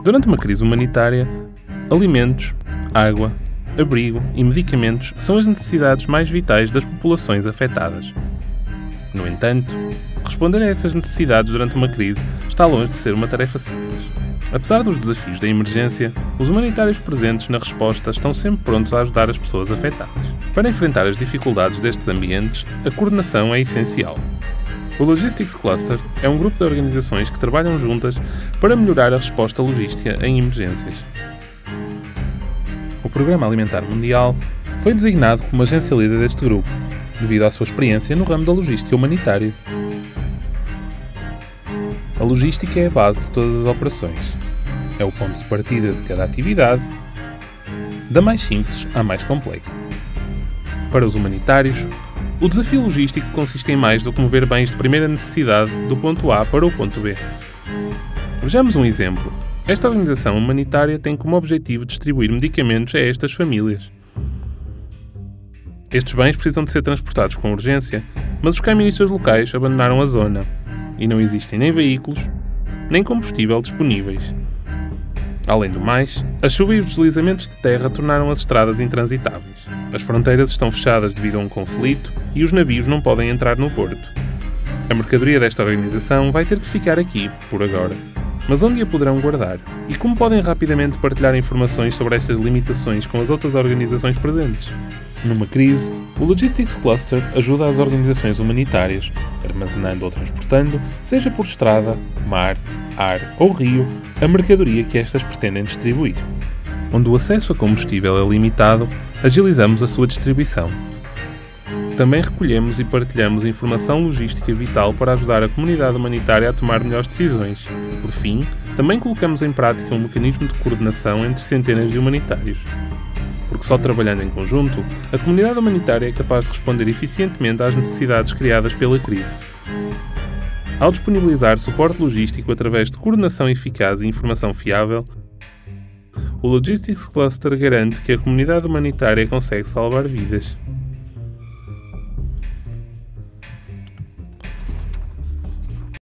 Durante uma crise humanitária, alimentos, água, abrigo e medicamentos são as necessidades mais vitais das populações afetadas. No entanto, responder a essas necessidades durante uma crise está longe de ser uma tarefa simples. Apesar dos desafios da emergência, os humanitários presentes na resposta estão sempre prontos a ajudar as pessoas afetadas. Para enfrentar as dificuldades destes ambientes, a coordenação é essencial. O Logistics Cluster é um grupo de organizações que trabalham juntas para melhorar a resposta logística em emergências. O Programa Alimentar Mundial foi designado como agência líder deste grupo, devido à sua experiência no ramo da logística humanitária. A logística é a base de todas as operações. É o ponto de partida de cada atividade, da mais simples à mais complexa. Para os humanitários, o desafio logístico consiste em mais do que mover bens de primeira necessidade do ponto A para o ponto B. Vejamos um exemplo. Esta organização humanitária tem como objetivo distribuir medicamentos a estas famílias. Estes bens precisam de ser transportados com urgência, mas os caministas locais abandonaram a zona e não existem nem veículos, nem combustível disponíveis. Além do mais, a chuva e os deslizamentos de terra tornaram as estradas intransitáveis. As fronteiras estão fechadas devido a um conflito e os navios não podem entrar no porto. A mercadoria desta organização vai ter que ficar aqui, por agora. Mas onde a poderão guardar? E como podem rapidamente partilhar informações sobre estas limitações com as outras organizações presentes? Numa crise, o Logistics Cluster ajuda as organizações humanitárias, armazenando ou transportando, seja por estrada, mar, ar ou rio, a mercadoria que estas pretendem distribuir. Onde o acesso a combustível é limitado, agilizamos a sua distribuição. Também recolhemos e partilhamos informação logística vital para ajudar a comunidade humanitária a tomar melhores decisões. Por fim, também colocamos em prática um mecanismo de coordenação entre centenas de humanitários. Porque só trabalhando em conjunto, a comunidade humanitária é capaz de responder eficientemente às necessidades criadas pela crise. Ao disponibilizar suporte logístico através de coordenação eficaz e informação fiável, o Logistics Cluster garante que a comunidade humanitária consegue salvar vidas.